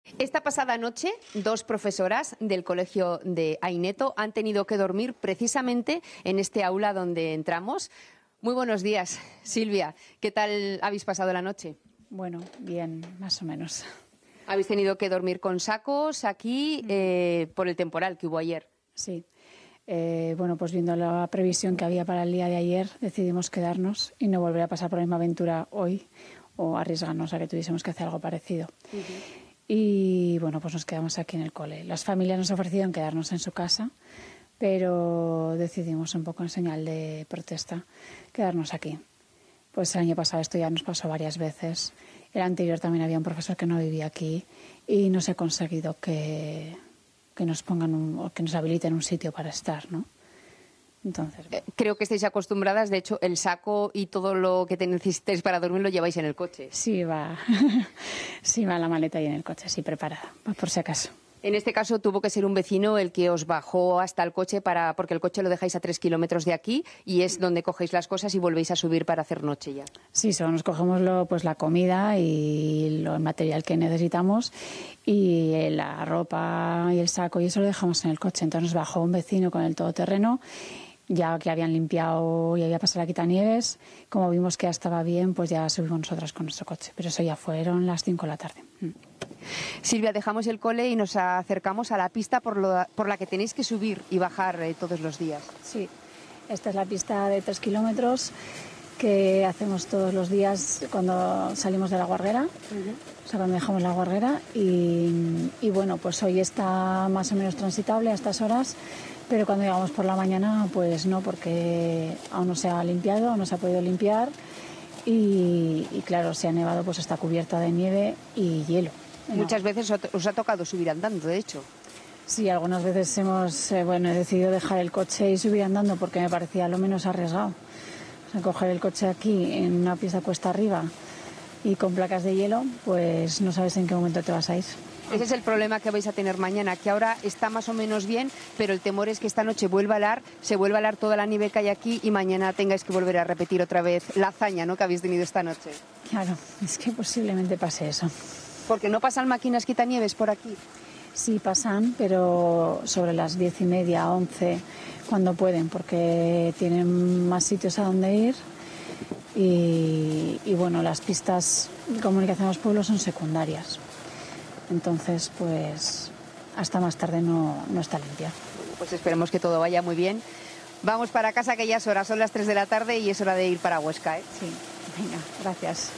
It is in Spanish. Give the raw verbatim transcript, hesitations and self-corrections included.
Esta pasada noche, dos profesoras del colegio de Aineto han tenido que dormir precisamente en este aula donde entramos. Muy buenos días, Silvia. ¿Qué tal habéis pasado la noche? Bueno, bien, más o menos. Habéis tenido que dormir con sacos aquí eh, por el temporal que hubo ayer. Sí. Eh, bueno, pues viendo la previsión que había para el día de ayer, decidimos quedarnos y no volver a pasar por la misma aventura hoy o arriesgarnos a que tuviésemos que hacer algo parecido. Uh-huh. Y bueno, pues nos quedamos aquí en el cole. Las familias nos ofrecieron quedarnos en su casa, pero decidimos un poco en señal de protesta quedarnos aquí. Pues el año pasado esto ya nos pasó varias veces. El anterior también había un profesor que no vivía aquí y no se ha conseguido que, que nos pongan un, o que nos habiliten un sitio para estar, ¿no? Entonces, bueno. Creo que estáis acostumbradas, de hecho, el saco y todo lo que necesitéis para dormir lo lleváis en el coche. Sí, va, sí, va la maleta ahí en el coche, sí, preparada, por si acaso. En este caso tuvo que ser un vecino el que os bajó hasta el coche, para porque el coche lo dejáis a tres kilómetros de aquí y es donde cogéis las cosas y volvéis a subir para hacer noche ya. Sí, solo nos cogemos lo, pues la comida y lo, el material que necesitamos y la ropa y el saco y eso lo dejamos en el coche. Entonces nos bajó un vecino con el todoterreno, ya que habían limpiado y había pasado la quitanieves. Como vimos que ya estaba bien, pues ya subimos nosotras con nuestro coche. Pero eso ya fueron las cinco de la tarde. Silvia, dejamos el cole y nos acercamos a la pista por, lo, por la que tenéis que subir y bajar eh, todos los días. Sí, esta es la pista de tres kilómetros que hacemos todos los días cuando salimos de la Guarguera, uh-huh. O sea, cuando dejamos la Guarguera. Y, y bueno, pues hoy está más o menos transitable a estas horas, pero cuando llegamos por la mañana, pues no, porque aún no se ha limpiado, aún no se ha podido limpiar y, y claro, se ha nevado, pues está cubierta de nieve y hielo. Muchas no. veces os ha tocado subir andando, de hecho. Sí, algunas veces hemos eh, bueno, he decidido dejar el coche y subir andando porque me parecía lo menos arriesgado. O sea, coger el coche aquí en una pista cuesta arriba y con placas de hielo, pues no sabes en qué momento te vas a ir. Ese es el problema que vais a tener mañana, que ahora está más o menos bien, pero el temor es que esta noche vuelva a helar, se vuelva a helar toda la nieve que hay aquí y mañana tengáis que volver a repetir otra vez la hazaña, ¿no?, que habéis tenido esta noche. Claro, es que posiblemente pase eso. Porque no pasan máquinas quitanieves por aquí. Sí pasan, pero sobre las diez y media, once, cuando pueden, porque tienen más sitios a donde ir. Y, y bueno, las pistas de comunicación a los pueblos son secundarias. Entonces, pues hasta más tarde no, no está limpia. Pues esperemos que todo vaya muy bien. Vamos para casa, que ya es hora, son las tres de la tarde y es hora de ir para Huesca, ¿eh? Sí, venga, gracias.